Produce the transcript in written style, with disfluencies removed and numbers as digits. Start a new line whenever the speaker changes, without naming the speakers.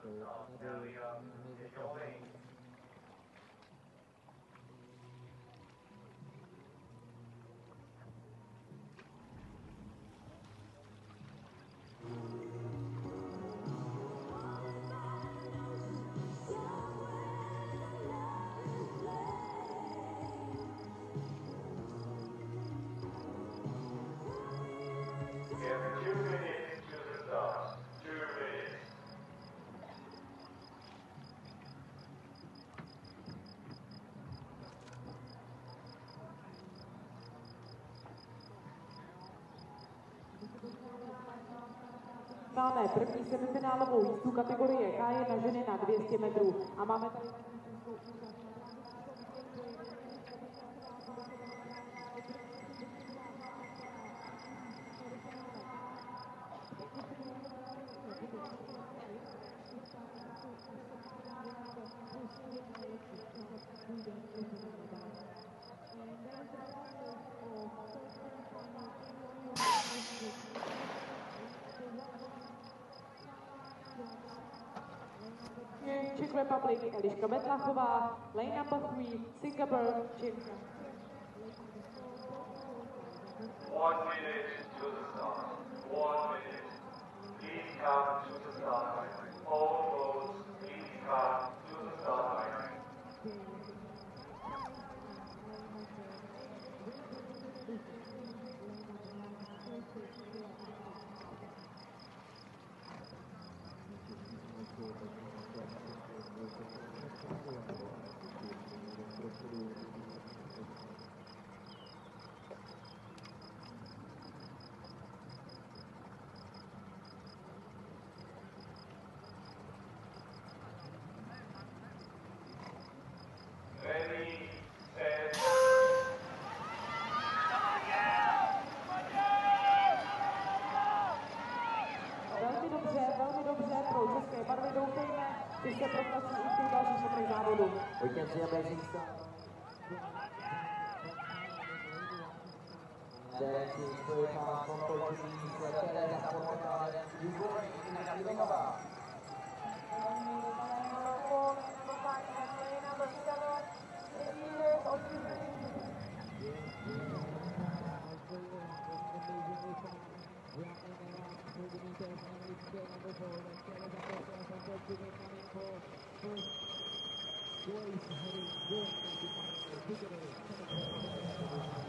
Máme první semifinálovou jízdu kategorie K na ženy na 200 metrů a máme tady Czech Republic, Eliška Betlachová, lane number 3, Singapore, Czech.
1 minute to the start. 1 minute. Please come to the start line. All boats, please come to the start line. Ready, set.
Velmi dobře, pro české barvy doufejme, že se proklaší i v těch dalších metrech závodu.
We can see amazing stuff. Then she's very fast from Portuguese, Teresa Portugal, Igor Inacinová. Place heading north,